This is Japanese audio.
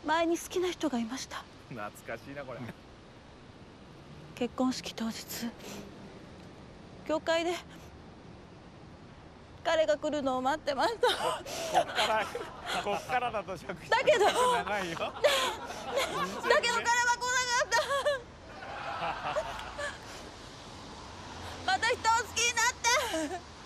前に好きな人がいました。 懐かしいなこれ。 結婚式当日教会で彼が来るのを待ってました。 こっからだと尺だけど長いよ。 だけど彼は来なかった。また人を好きになって